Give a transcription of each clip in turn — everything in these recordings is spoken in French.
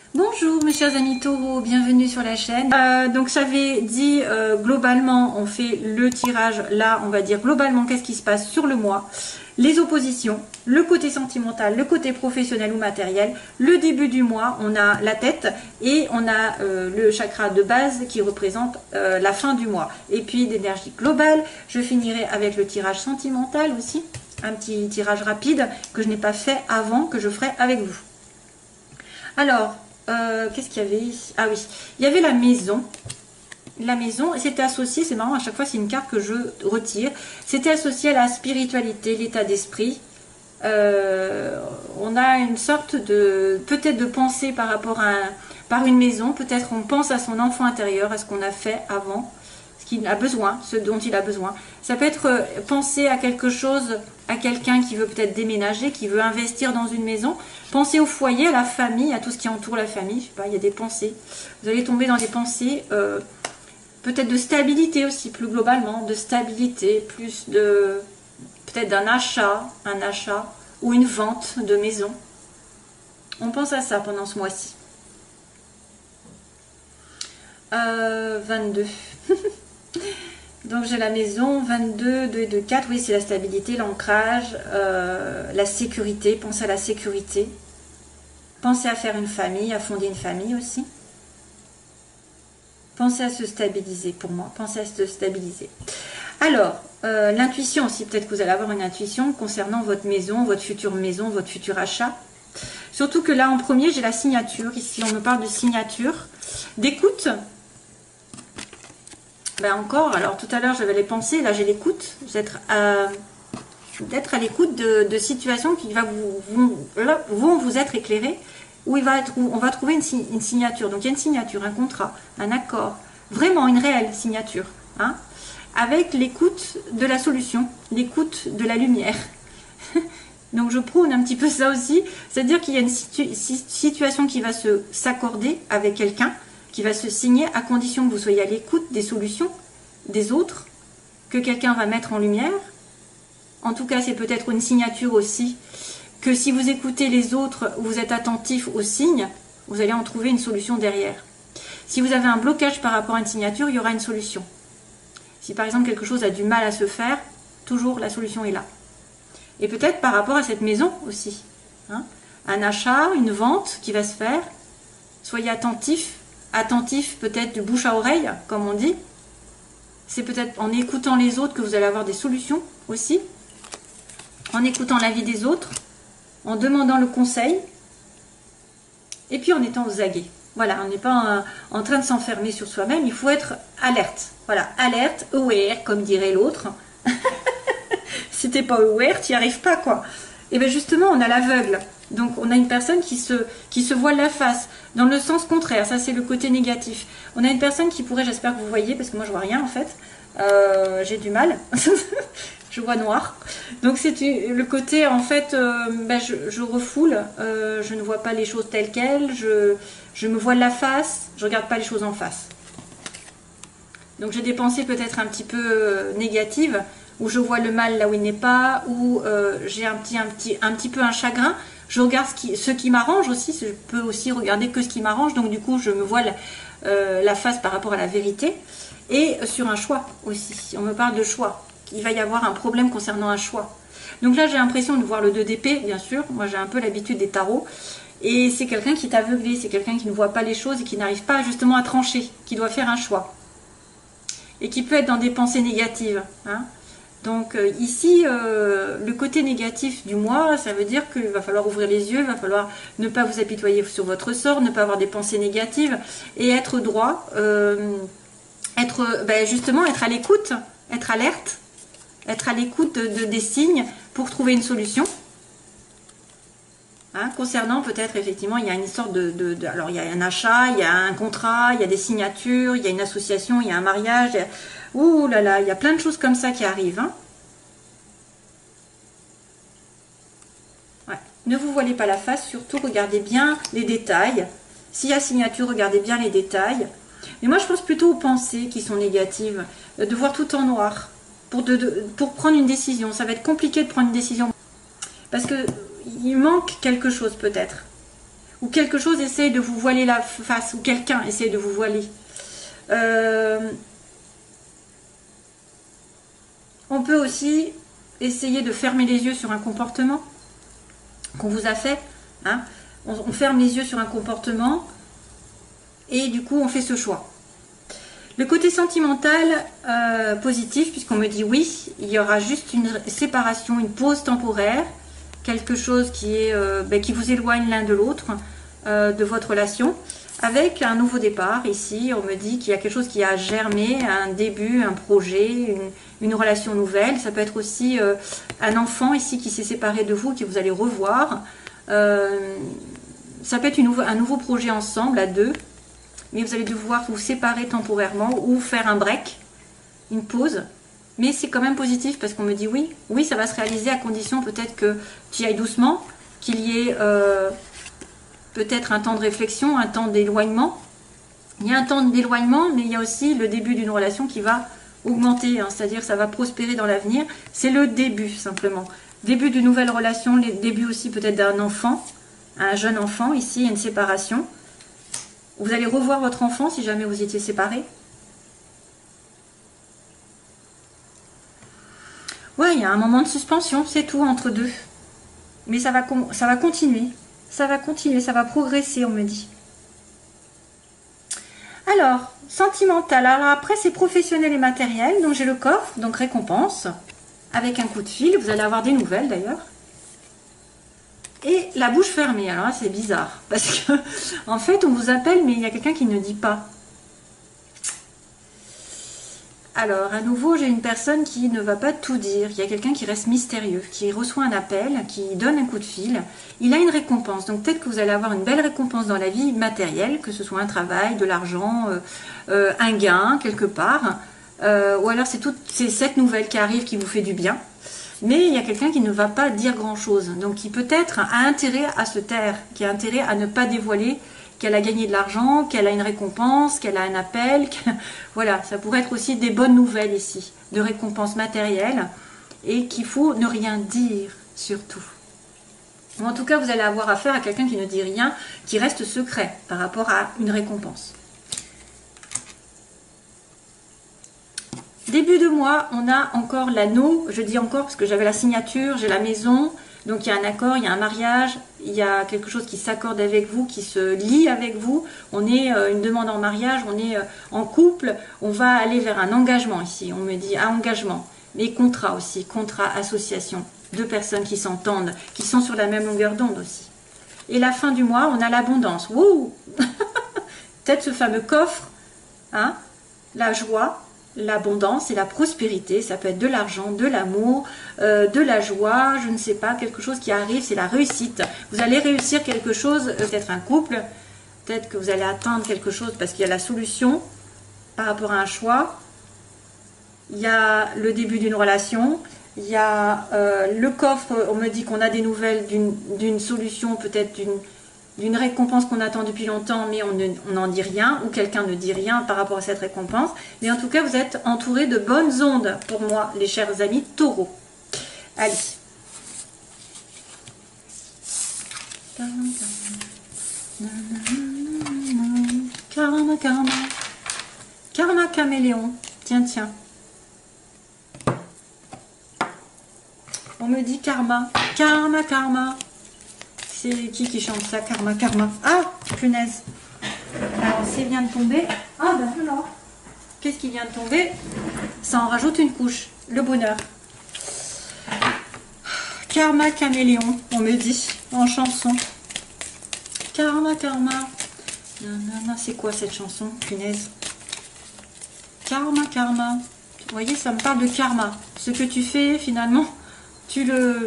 Bonjour mes chers amis taureaux, bienvenue sur la chaîne. Donc j'avais dit globalement on fait le tirage, là on va dire globalement qu'est-ce qui se passe sur le mois, les oppositions, le côté sentimental, le côté professionnel ou matériel, le début du mois, on a la tête et on a le chakra de base qui représente la fin du mois. Et puis d'énergie globale, je finirai avec le tirage sentimental aussi, un petit tirage rapide que je n'ai pas fait avant, que je ferai avec vous. Alors, qu'est-ce qu'il y avait? Ah oui, il y avait la maison. La maison, c'était associé, c'est marrant, à chaque fois c'est une carte que je retire. C'était associé à la spiritualité, l'état d'esprit. On a une sorte de, peut-être de pensée par rapport à par une maison. Peut-être on pense à son enfant intérieur, à ce qu'on a fait avant, ce qu'il a besoin, ce dont il a besoin. Ça peut être penser à quelque chose, à quelqu'un qui veut peut-être déménager, qui veut investir dans une maison. Pensez au foyer, à la famille, à tout ce qui entoure la famille. Je sais pas, il y a des pensées. Vous allez tomber dans des pensées, peut-être de stabilité aussi, plus globalement, de stabilité, plus de, peut-être d'un achat, un achat ou une vente de maison. On pense à ça pendant ce mois-ci. 22. Donc j'ai la maison, 22, 2 et 2, 4, oui c'est la stabilité, l'ancrage, la sécurité, pensez à la sécurité. Pensez à faire une famille, à fonder une famille aussi. Pensez à se stabiliser pour moi, pensez à se stabiliser. Alors, l'intuition aussi, peut-être que vous allez avoir une intuition concernant votre maison, votre futur achat. Surtout que là en premier j'ai la signature, ici on me parle de signature, d'écoute. Ben encore, alors tout à l'heure j'avais les pensées, là j'ai l'écoute, d'être à l'écoute de situations qui vont vous être éclairées, où on va trouver une signature. Donc il y a une signature, un contrat, un accord, vraiment une réelle signature, hein, avec l'écoute de la solution, l'écoute de la lumière. Donc je prône un petit peu ça aussi, c'est-à-dire qu'il y a une situation qui va s'accorder avec quelqu'un, qui va se signer à condition que vous soyez à l'écoute des solutions des autres, que quelqu'un va mettre en lumière. En tout cas, c'est peut-être une signature aussi, que si vous écoutez les autres, vous êtes attentif aux signes, vous allez en trouver une solution derrière. Si vous avez un blocage par rapport à une signature, il y aura une solution. Si par exemple quelque chose a du mal à se faire, toujours la solution est là. Et peut-être par rapport à cette maison aussi, hein, un achat, une vente qui va se faire, soyez attentifs. Attentif peut-être de bouche à oreille, comme on dit. C'est peut-être en écoutant les autres que vous allez avoir des solutions aussi. En écoutant l'avis des autres, en demandant le conseil, et puis en étant aux aguets. Voilà, on n'est pas en train de s'enfermer sur soi-même, il faut être alerte. Voilà, alerte, aware, comme dirait l'autre. Si t'es pas aware, tu n'y arrives pas, quoi. Et bien justement, on a l'aveugle. Donc on a une personne qui se voile la face, dans le sens contraire, ça c'est le côté négatif. On a une personne qui pourrait, j'espère que vous voyez, parce que moi je vois rien en fait, j'ai du mal, je vois noir. Donc c'est le côté en fait, je refoule, je ne vois pas les choses telles quelles, je me voile la face, je regarde pas les choses en face. Donc j'ai des pensées peut-être un petit peu négatives, où je vois le mal là où il n'est pas, où j'ai un petit peu un chagrin. Je regarde ce qui m'arrange aussi, je peux aussi regarder que ce qui m'arrange, donc du coup je me voile la face par rapport à la vérité. Et sur un choix aussi, on me parle de choix, il va y avoir un problème concernant un choix. Donc là j'ai l'impression de voir le 2 d'épée, bien sûr, moi j'ai un peu l'habitude des tarots, et c'est quelqu'un qui est aveuglé, c'est quelqu'un qui ne voit pas les choses et qui n'arrive pas justement à trancher, qui doit faire un choix. Et qui peut être dans des pensées négatives, hein. Donc ici, le côté négatif du mois, ça veut dire qu'il va falloir ouvrir les yeux, il va falloir ne pas vous apitoyer sur votre sort, ne pas avoir des pensées négatives et être droit, justement être à l'écoute, être alerte, être à l'écoute des signes pour trouver une solution. Hein, concernant peut-être effectivement, il y a une histoire alors il y a un achat, il y a un contrat, il y a des signatures, il y a une association, il y a un mariage. Ouh là là, il y a plein de choses comme ça qui arrivent. Hein. Ouais. Ne vous voilez pas la face, surtout regardez bien les détails. S'il y a signature, regardez bien les détails. Mais moi je pense plutôt aux pensées qui sont négatives, de voir tout en noir pour prendre une décision. Ça va être compliqué de prendre une décision parce que il manque quelque chose peut-être. ou quelque chose essaye de vous voiler la face, ou quelqu'un essaye de vous voiler. On peut aussi essayer de fermer les yeux sur un comportement qu'on vous a fait. Hein. On ferme les yeux sur un comportement et du coup on fait ce choix. Le côté sentimental positif, puisqu'on me dit oui, il y aura juste une séparation, une pause temporaire, quelque chose qui est qui vous éloigne l'un de l'autre, de votre relation, avec un nouveau départ. Ici, on me dit qu'il y a quelque chose qui a germé, un début, un projet, une relation nouvelle. Ça peut être aussi un enfant ici qui s'est séparé de vous, que vous allez revoir. Ça peut être un nouveau projet ensemble, à deux. Mais vous allez devoir vous séparer temporairement ou faire un break, une pause. Mais c'est quand même positif parce qu'on me dit oui, oui, ça va se réaliser à condition peut-être que tu y ailles doucement, qu'il y ait peut-être un temps de réflexion, un temps d'éloignement. Il y a un temps d'éloignement, mais il y a aussi le début d'une relation qui va augmenter, hein, c'est-à-dire ça va prospérer dans l'avenir. C'est le début simplement. Début d'une nouvelle relation, le début aussi peut-être d'un enfant, un jeune enfant. Ici, il y a une séparation. Vous allez revoir votre enfant si jamais vous étiez séparés. Ouais, il y a un moment de suspension, c'est tout entre deux. Mais ça va continuer. Ça va continuer, ça va progresser, on me dit. Alors, sentimental. Alors après, c'est professionnel et matériel. Donc j'ai le coffre, donc récompense. Avec un coup de fil, vous allez avoir des nouvelles d'ailleurs. Et la bouche fermée, alors là c'est bizarre, parce que en fait on vous appelle mais il y a quelqu'un qui ne dit pas. Alors à nouveau j'ai une personne qui ne va pas tout dire, il y a quelqu'un qui reste mystérieux, qui reçoit un appel, qui donne un coup de fil, il a une récompense, donc peut-être que vous allez avoir une belle récompense dans la vie matérielle, que ce soit un travail, de l'argent, un gain quelque part, ou alors c'est cette nouvelle qui arrive qui vous fait du bien. Mais il y a quelqu'un qui ne va pas dire grand-chose. Donc, qui peut-être a intérêt à se taire, qui a intérêt à ne pas dévoiler qu'elle a gagné de l'argent, qu'elle a une récompense, qu'elle a un appel. Voilà, ça pourrait être aussi des bonnes nouvelles ici, de récompenses matérielles, et qu'il faut ne rien dire, surtout. Ou en tout cas, vous allez avoir affaire à quelqu'un qui ne dit rien, qui reste secret par rapport à une récompense. Début de mois, on a encore l'anneau, je dis encore parce que j'avais la signature, j'ai la maison, donc il y a un accord, il y a un mariage, il y a quelque chose qui s'accorde avec vous, qui se lie avec vous, on est une demande en mariage, on est en couple, on va aller vers un engagement ici, on me dit un engagement, mais contrat aussi, contrat, association, deux personnes qui s'entendent, qui sont sur la même longueur d'onde aussi. Et la fin du mois, on a l'abondance, wouh. Peut-être ce fameux coffre, hein, la joie, l'abondance et la prospérité, ça peut être de l'argent, de l'amour, de la joie, je ne sais pas, quelque chose qui arrive, c'est la réussite. Vous allez réussir quelque chose, peut-être un couple, peut-être que vous allez atteindre quelque chose parce qu'il y a la solution par rapport à un choix. Il y a le début d'une relation, il y a le coffre, on me dit qu'on a des nouvelles d'une solution, peut-être d'une récompense qu'on attend depuis longtemps, mais on n'en dit rien, ou quelqu'un ne dit rien par rapport à cette récompense. Mais en tout cas, vous êtes entouré de bonnes ondes pour moi, les chers amis taureaux. Allez. Karma, karma. Karma caméléon. Tiens, tiens. On me dit karma. Karma, karma. C'est qui chante ça? Karma, karma. Ah, punaise. Alors, c'est vient de tomber. Ah, ben voilà. Qu'est-ce qui vient de tomber? Ça en rajoute une couche. Le bonheur. Karma caméléon, on me dit, en chanson. Karma, karma. Nanana, c'est quoi cette chanson? Punaise. Karma, karma. Vous voyez, ça me parle de karma. Ce que tu fais, finalement, tu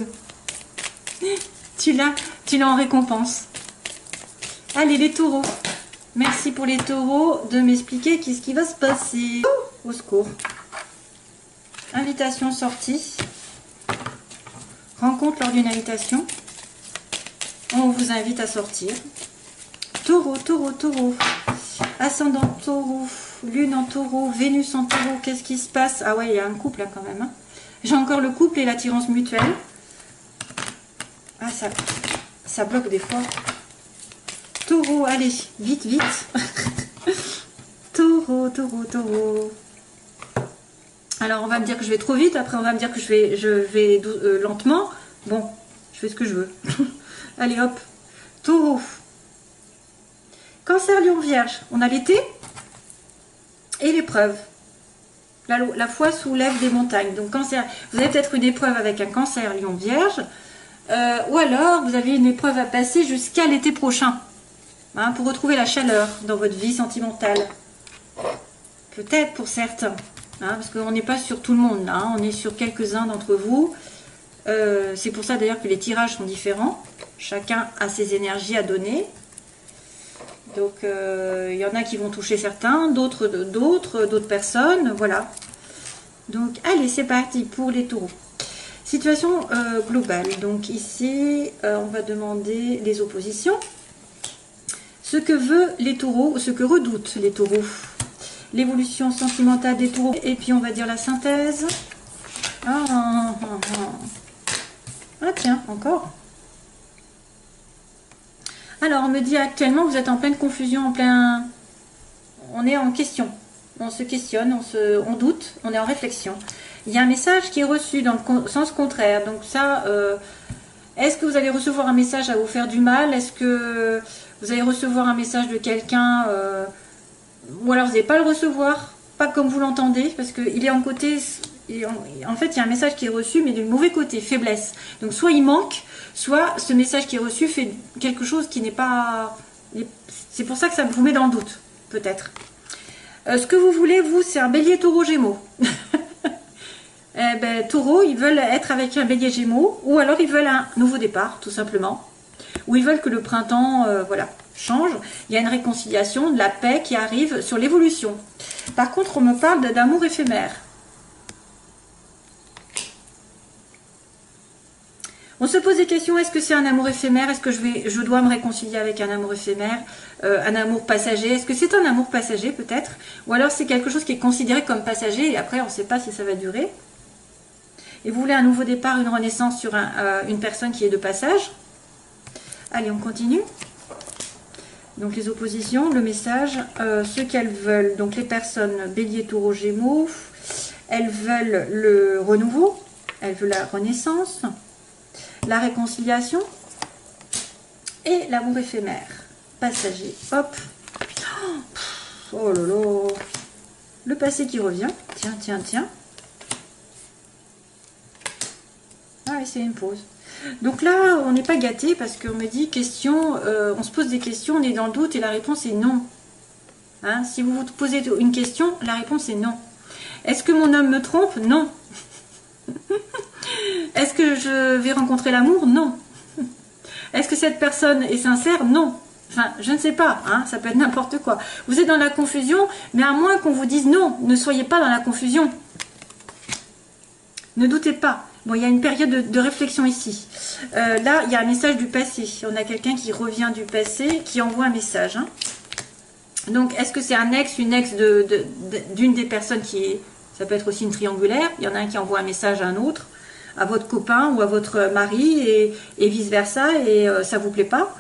l'as en récompense. Allez, les taureaux. Merci pour les taureaux de m'expliquer qu'est-ce qui va se passer. Au secours. Invitation sortie. Rencontre lors d'une invitation. On vous invite à sortir. Taureau, taureau, taureau. Ascendant taureau. Lune en taureau. Vénus en taureau. Qu'est-ce qui se passe? Ah ouais, il y a un couple là quand même. Hein. J'ai encore le couple et l'attirance mutuelle. Ah, ça bloque des fois. Taureau, allez, vite, vite. Taureau, taureau, taureau. Alors, on va me dire que je vais trop vite. Après, on va me dire que je vais lentement. Bon, je fais ce que je veux. Allez, hop. Taureau. Cancer, Lion, Vierge. On a l'été et l'épreuve. La foi soulève des montagnes. Donc, cancer, vous avez peut-être une épreuve avec un cancer, Lion, Vierge. Ou alors, vous avez une épreuve à passer jusqu'à l'été prochain. Hein, pour retrouver la chaleur dans votre vie sentimentale. Peut-être pour certains. Hein, parce qu'on n'est pas sur tout le monde. Là, hein, on est sur quelques-uns d'entre vous. C'est pour ça d'ailleurs que les tirages sont différents. Chacun a ses énergies à donner. Donc, il y en a qui vont toucher certains, d'autres personnes. Voilà. Donc, allez, c'est parti pour les taureaux. Situation globale. Donc, ici, on va demander les oppositions. Ce que veulent les taureaux, ce que redoutent les taureaux. L'évolution sentimentale des taureaux. Et puis, on va dire la synthèse. Ah tiens, encore. Alors, on me dit actuellement, vous êtes en pleine confusion, on est en question. On se questionne, on doute, on est en réflexion. Il y a un message qui est reçu dans le sens contraire. Donc ça, est-ce que vous allez recevoir un message à vous faire du mal? Est-ce que vous allez recevoir un message de quelqu'un ou alors vous n'allez pas le recevoir, pas comme vous l'entendez, parce qu'il est en côté... En fait, il y a un message qui est reçu, mais du mauvais côté, faiblesse. Donc, soit il manque, soit ce message qui est reçu fait quelque chose qui n'est pas... C'est pour ça que ça vous met dans le doute, peut-être. Ce que vous voulez, vous, c'est un bélier taureau gémeaux. Taureau, ils veulent être avec un bélier gémeaux, ou alors ils veulent un nouveau départ, tout simplement. Ou ils veulent que le printemps, voilà, change. Il y a une réconciliation, de la paix qui arrive sur l'évolution. Par contre, on me parle d'amour éphémère. On se pose des questions, est-ce que c'est un amour éphémère? Est-ce que je dois me réconcilier avec un amour éphémère? Un amour passager? Est-ce que c'est un amour passager peut-être? Ou alors c'est quelque chose qui est considéré comme passager et après on ne sait pas si ça va durer? Et vous voulez un nouveau départ, une renaissance sur une personne qui est de passage? Allez, on continue. Donc les oppositions, le message, ce qu'elles veulent. Donc les personnes bélier, taureau, gémeaux, elles veulent le renouveau, elles veulent la renaissance, la réconciliation et l'amour éphémère, passager. Hop. Oh là là. Le passé qui revient. Tiens, tiens, tiens. Ah oui, c'est une pause. Donc là, on n'est pas gâté parce qu'on me dit question, on se pose des questions, on est dans le doute et la réponse est non. Hein, si vous vous posez une question, la réponse est non. Est-ce que mon homme me trompe? Non. Est-ce que je vais rencontrer l'amour? Non. Est-ce que cette personne est sincère? Non. Enfin, je ne sais pas, hein, ça peut être n'importe quoi. Vous êtes dans la confusion, mais à moins qu'on vous dise non, ne soyez pas dans la confusion. Ne doutez pas. Bon, il y a une période de réflexion ici. Là, il y a un message du passé. On a quelqu'un qui revient du passé, qui envoie un message. Hein. Donc, est-ce que c'est un ex, une ex d'une des personnes qui est... Ça peut être aussi une triangulaire. Il y en a un qui envoie un message à un autre, à votre copain ou à votre mari, et vice-versa, et ça ne vous plaît pas.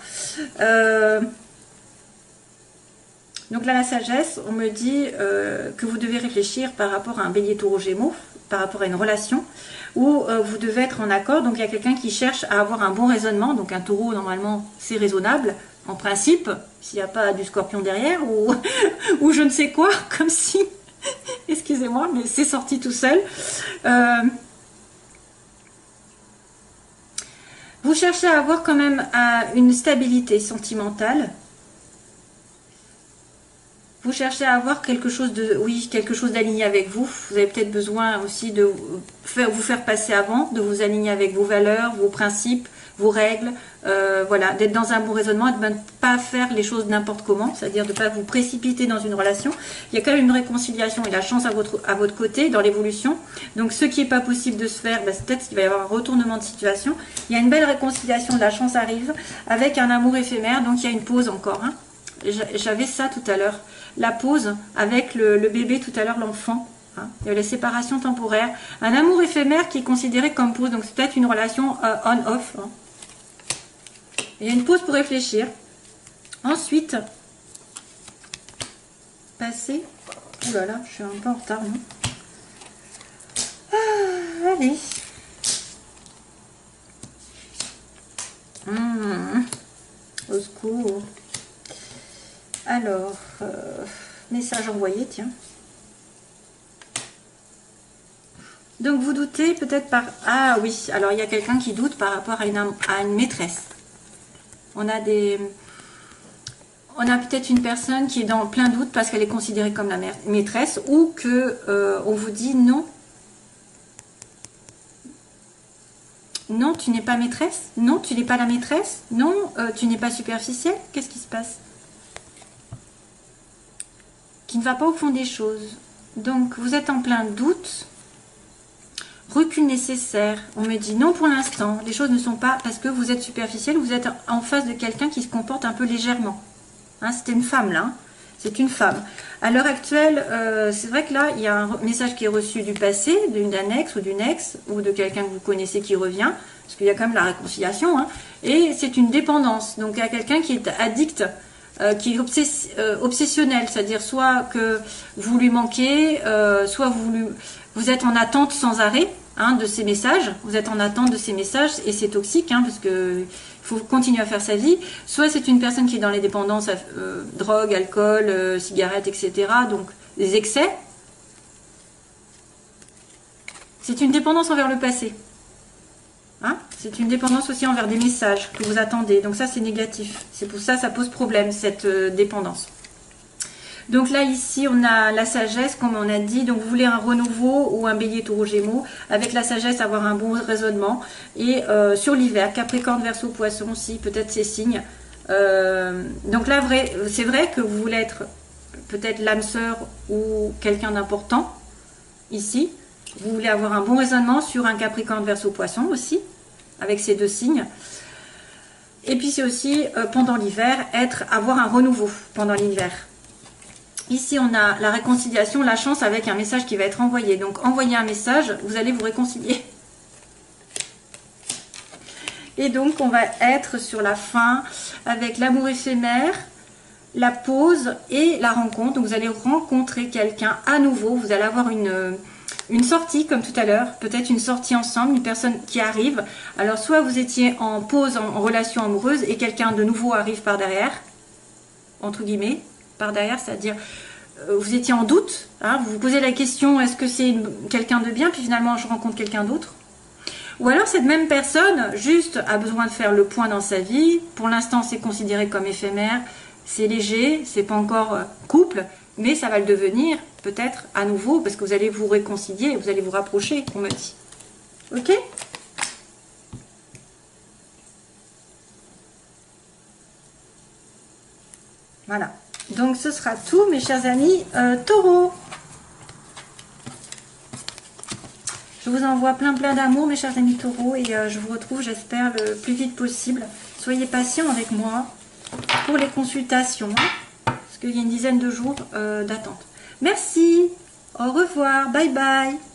Donc là, la sagesse, on me dit que vous devez réfléchir par rapport à un bélier taureau gémeaux, par rapport à une relation, où vous devez être en accord. Donc il y a quelqu'un qui cherche à avoir un bon raisonnement. Donc un taureau, normalement, c'est raisonnable, en principe, s'il n'y a pas du scorpion derrière, ou je ne sais quoi, comme si... Excusez-moi, mais c'est sorti tout seul. Vous cherchez à avoir quand même une stabilité sentimentale. Vous cherchez à avoir quelque chose quelque chose d'aligné avec vous. Vous avez peut-être besoin aussi de vous faire passer avant, de vous aligner avec vos valeurs, vos principes, vos règles, voilà, d'être dans un bon raisonnement et de ne pas faire les choses n'importe comment, c'est-à-dire de ne pas vous précipiter dans une relation. Il y a quand même une réconciliation et la chance à votre côté dans l'évolution. Donc ce qui n'est pas possible de se faire, c'est peut-être qu'il va y avoir un retournement de situation. Il y a une belle réconciliation, la chance arrive avec un amour éphémère, donc il y a une pause encore. Hein. J'avais ça tout à l'heure, la pause avec le bébé tout à l'heure, l'enfant. Hein. Il y a la séparation temporaire, un amour éphémère qui est considéré comme pause, donc c'est peut-être une relation on-off. Hein. Il y a une pause pour réfléchir. Ensuite, passer. Oh là là, je suis un peu en retard, non? Allez. Au secours. Alors, message envoyé, tiens. Donc vous doutez peut-être par... Ah oui, alors il y a quelqu'un qui doute par rapport à une maîtresse. On a peut-être une personne qui est dans plein doute parce qu'elle est considérée comme la maîtresse, ou que on vous dit non. Non, tu n'es pas maîtresse. Non, tu n'es pas la maîtresse. Non, tu n'es pas superficielle. Qu'est-ce qui se passe? Qui ne va pas au fond des choses. Donc vous êtes en plein doute. Recul nécessaire. On me dit non pour l'instant. Les choses ne sont pas parce que vous êtes superficielle. Vous êtes en face de quelqu'un qui se comporte un peu légèrement. Hein, c'était une femme là. Hein. C'est une femme. À l'heure actuelle, c'est vrai que là, il y a un message qui est reçu du passé, d'une annexe ou d'une ex, ou de quelqu'un que vous connaissez qui revient, parce qu'il y a quand même la réconciliation. Hein, et c'est une dépendance. Donc il y a quelqu'un qui est addict, qui est obsessionnel, c'est-à-dire soit que vous lui manquez, soit vous êtes en attente sans arrêt. Hein, de ces messages, vous êtes en attente de ces messages et c'est toxique, hein, parce que il faut continuer à faire sa vie. Soit c'est une personne qui est dans les dépendances, drogue, alcool, cigarettes, etc. Donc des excès. C'est une dépendance envers le passé. Hein, c'est une dépendance aussi envers des messages que vous attendez. Donc ça c'est négatif. C'est pour ça que ça pose problème, cette dépendance. Donc là, ici, on a la sagesse, comme on a dit. Donc, vous voulez un renouveau ou un bélier taureau gémeaux. Avec la sagesse, avoir un bon raisonnement. Et sur l'hiver, Capricorne, Verseau, Poisson aussi, peut-être ces signes. Donc là, c'est vrai que vous voulez être peut-être l'âme sœur ou quelqu'un d'important. Ici, vous voulez avoir un bon raisonnement sur un Capricorne, Verseau, Poisson aussi. Avec ces deux signes. Et puis, c'est aussi, pendant l'hiver, avoir un renouveau pendant l'hiver. Ici, on a la réconciliation, la chance avec un message qui va être envoyé. Donc, envoyez un message, vous allez vous réconcilier. Et donc, on va être sur la fin avec l'amour éphémère, la pause et la rencontre. Donc, vous allez rencontrer quelqu'un à nouveau. Vous allez avoir une sortie, comme tout à l'heure. Peut-être une sortie ensemble, une personne qui arrive. Alors, soit vous étiez en pause, en relation amoureuse, et quelqu'un de nouveau arrive par derrière, entre guillemets. Par derrière, c'est-à-dire vous étiez en doute, hein, vous vous posez la question, est-ce que c'est quelqu'un de bien, puis finalement je rencontre quelqu'un d'autre, ou alors cette même personne juste a besoin de faire le point dans sa vie. Pour l'instant c'est considéré comme éphémère, c'est léger, c'est pas encore couple, mais ça va le devenir peut-être à nouveau parce que vous allez vous réconcilier, vous allez vous rapprocher, on me dit. Ok? Voilà. Donc ce sera tout, mes chers amis taureaux. Je vous envoie plein d'amour, mes chers amis taureaux, et je vous retrouve, j'espère, le plus vite possible. Soyez patients avec moi pour les consultations, parce qu'il y a une dizaine de jours d'attente. Merci, au revoir, bye bye.